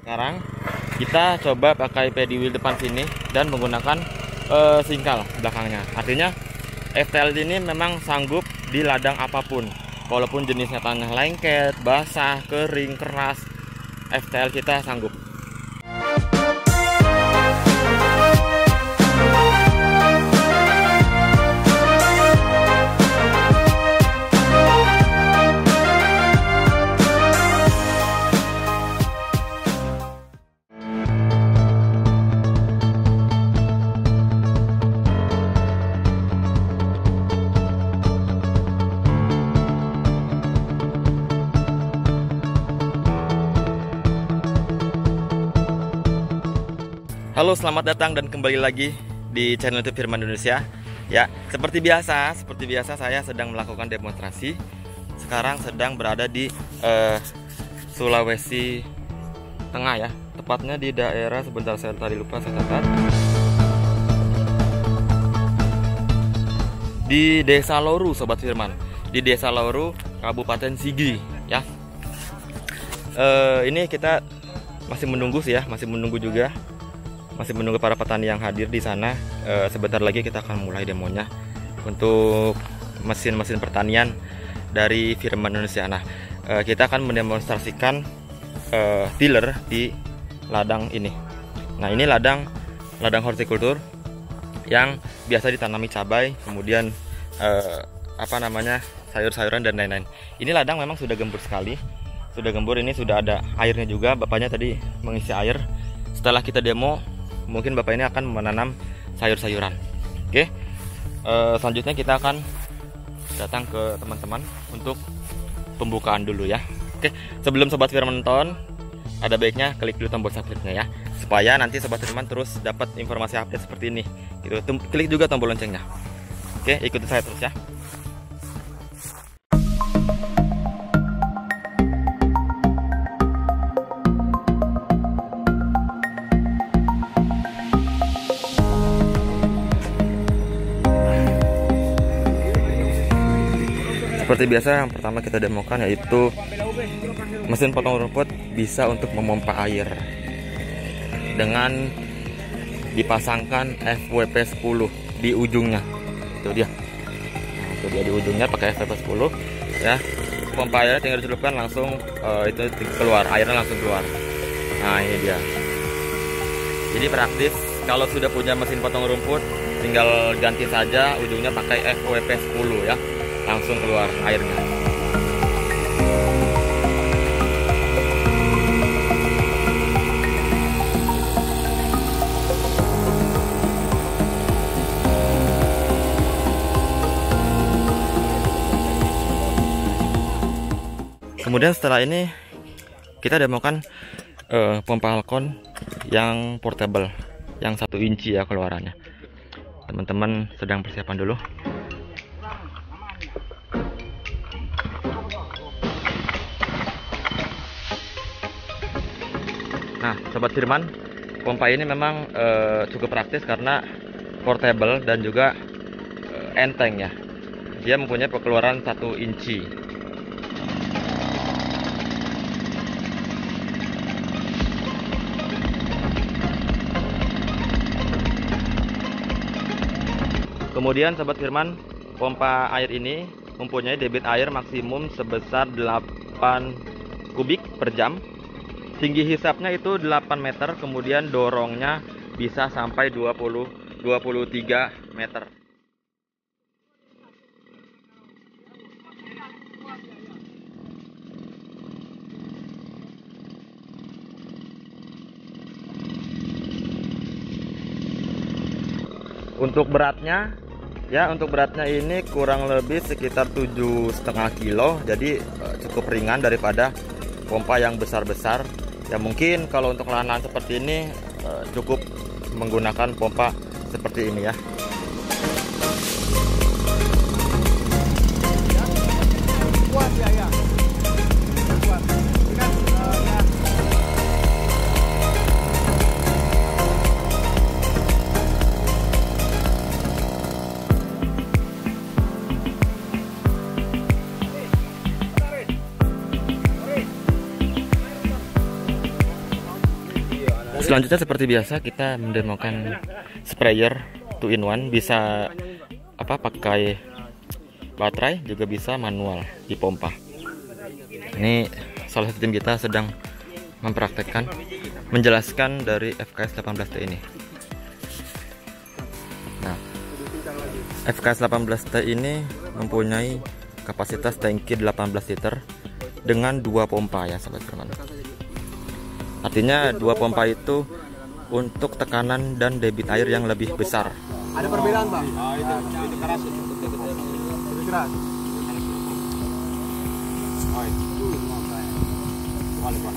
Sekarang kita coba pakai paddy wheel depan sini dan menggunakan singkal belakangnya. Artinya FTL ini memang sanggup di ladang apapun, walaupun jenisnya tanah lengket, basah, kering, keras, FTL kita sanggup. Halo, selamat datang dan kembali lagi di channel YouTube Firman Indonesia. Ya, seperti biasa saya sedang melakukan demonstrasi. Sekarang sedang berada di Sulawesi Tengah ya. Tepatnya di daerah, sebentar saya tadi lupa saya catat. Di Desa Loru, Sobat Firman. Di Desa Loru, Kabupaten Sigi ya. Ini kita masih menunggu sih ya, masih menunggu para petani yang hadir di sana. Sebentar lagi kita akan mulai demonya untuk mesin-mesin pertanian dari Firman Indonesia. Nah, kita akan mendemonstrasikan tiller di ladang ini. Nah, ini ladang hortikultur yang biasa ditanami cabai, kemudian sayur-sayuran dan lain-lain. Ini ladang memang sudah gembur sekali. Sudah gembur, ini sudah ada airnya juga. Bapaknya tadi mengisi air. Setelah kita demo, mungkin bapak ini akan menanam sayur-sayuran. Oke, selanjutnya kita akan datang ke teman-teman untuk pembukaan dulu ya. Oke, sebelum Sobat Firman nonton, ada baiknya klik dulu tombol subscribe-nya ya, supaya nanti Sobat Firman terus dapat informasi update seperti ini. Gitu. Klik juga tombol loncengnya. Oke, ikuti saya terus ya. Seperti biasa, yang pertama kita demokan yaitu mesin potong rumput bisa untuk memompa air dengan dipasangkan FWP 10 di ujungnya. Itu dia. Nah, itu dia di ujungnya pakai FWP 10 ya. Pompa airnya tinggal dicelupkan langsung itu keluar, airnya langsung keluar. Nah, ini dia. Jadi praktis, kalau sudah punya mesin potong rumput tinggal ganti saja ujungnya pakai FWP 10 ya. Langsung keluar airnya. Kemudian setelah ini kita demokan pompa halcon yang portable, yang 1 inci ya keluarannya. Teman-teman sedang persiapan dulu. Nah, Sobat Firman, pompa ini memang cukup praktis karena portable dan juga enteng ya. Dia mempunyai pengeluaran 1 inci. Kemudian Sobat Firman, pompa air ini mempunyai debit air maksimum sebesar 8 kubik per jam. Tinggi hisapnya itu 8 meter, kemudian dorongnya bisa sampai 23 meter. Untuk beratnya ini kurang lebih sekitar 7,5 kilo, jadi cukup ringan daripada pompa yang besar-besar. Ya mungkin kalau untuk lahan-lahan seperti ini cukup menggunakan pompa seperti ini ya. Selanjutnya seperti biasa kita mendemokan sprayer 2-in-1, bisa pakai baterai, juga bisa manual di pompa. Ini salah satu tim kita sedang mempraktekkan, menjelaskan dari FKS 18T ini. Nah, FKS 18T ini mempunyai kapasitas tangki 18 liter dengan 2 pompa ya Sobat Firman. Artinya 2 pompa itu untuk tekanan dan debit air yang lebih besar. Ada perbedaan Bang? Oh, itu keras, itu keras. Oh, itu boleh.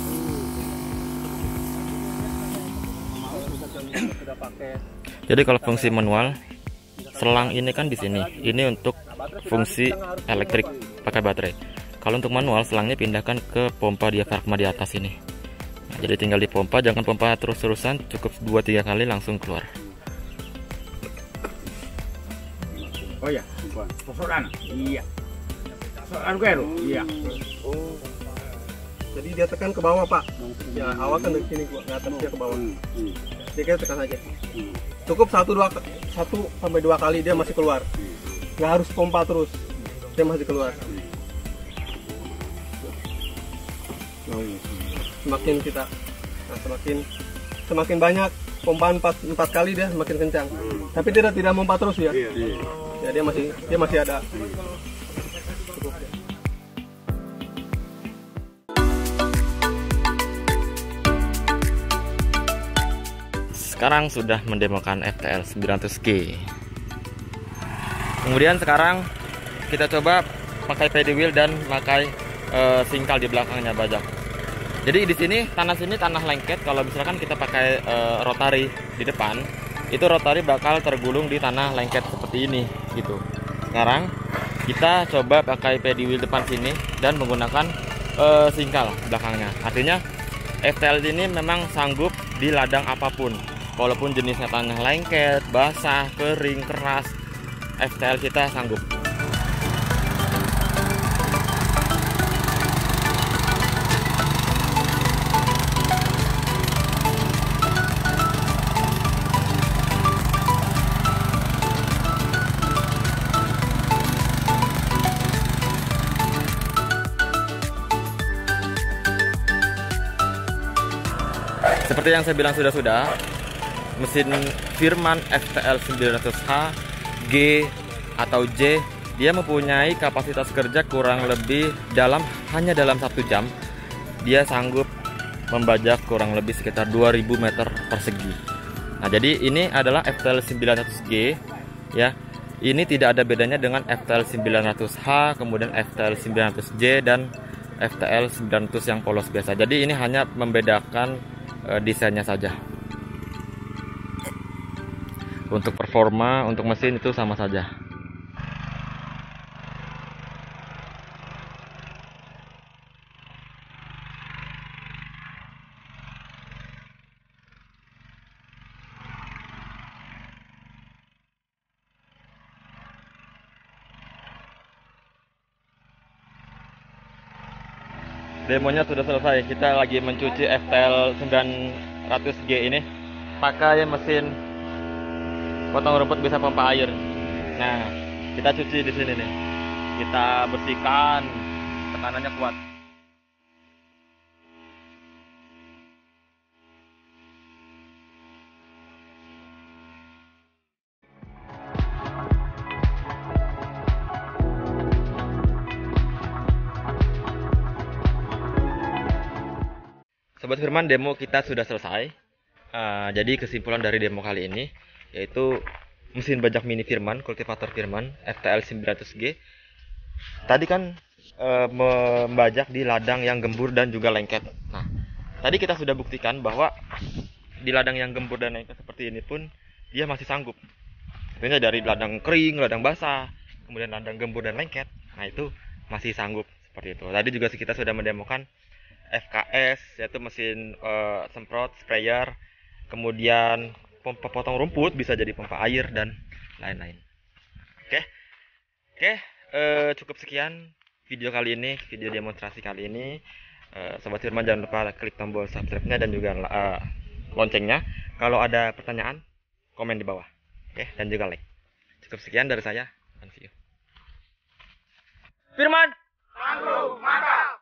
Jadi kalau fungsi manual, selang ini kan di sini. Ini untuk fungsi elektrik pakai baterai. Kalau untuk manual, selangnya pindahkan ke pompa diafragma di atas ini. Nah, jadi tinggal dipompa, jangan pompa terus-terusan, cukup 2-3 kali langsung keluar. Oh ya, posokan. Iya. Posokan gue iya. Oh. Jadi dia tekan ke bawah, Pak. Ya, awal kan dari sini gua ngatasnya ke bawah. Dia tekan aja. Cukup 1-2 kali dia masih keluar. Nggak harus pompa terus. Dia masih keluar. Semakin kita semakin banyak pompaan 4 kali dia semakin kencang. Tapi tidak pompa terus ya. Ya dia masih ada. Sekarang sudah mendemokan FTL 900G. Kemudian sekarang kita coba pakai pedal wheel dan pakai singkal di belakangnya bajak. Jadi di sini tanah lengket. Kalau misalkan kita pakai rotari di depan, itu rotari bakal tergulung di tanah lengket seperti ini gitu. Sekarang kita coba pakai pedal wheel depan sini dan menggunakan singkal belakangnya. Artinya FTL ini memang sanggup di ladang apapun. Walaupun jenisnya tanah lengket, basah, kering, keras, FTL kita sanggup. Seperti yang saya bilang sudah, mesin Firman FTL 900H, G atau J, dia mempunyai kapasitas kerja kurang lebih hanya dalam 1 jam dia sanggup membajak kurang lebih sekitar 2000 meter persegi. Nah, jadi ini adalah FTL 900G ya. Ini tidak ada bedanya dengan FTL 900H, kemudian FTL 900J dan FTL 900 yang polos biasa. Jadi ini hanya membedakan desainnya saja. Untuk performa, untuk mesin itu sama saja. Demonya sudah selesai. Kita lagi mencuci FTL 900G ini pakai mesin potong rumput bisa pompa air. Nah, kita cuci di sini nih. Kita bersihkan, tekanannya kuat. Sobat Firman, demo kita sudah selesai. Jadi kesimpulan dari demo kali ini yaitu mesin bajak mini Firman, kultivator Firman FTL 900G. Tadi kan membajak di ladang yang gembur dan juga lengket. Nah, tadi kita sudah buktikan bahwa di ladang yang gembur dan lengket seperti ini pun dia masih sanggup. Tentunya dari ladang kering, ladang basah, kemudian ladang gembur dan lengket. Nah, itu masih sanggup seperti itu. Tadi juga kita sudah mendemokan FKS, yaitu mesin semprot, sprayer, kemudian pompa potong rumput, bisa jadi pompa air dan lain-lain. Oke, cukup sekian video kali ini, video demonstrasi kali ini. Sobat Firman, jangan lupa klik tombol subscribe-nya dan juga loncengnya. Kalau ada pertanyaan, komen di bawah. Oke, dan juga like. Cukup sekian dari saya. Dan see you. Firman! Angklung, mantap!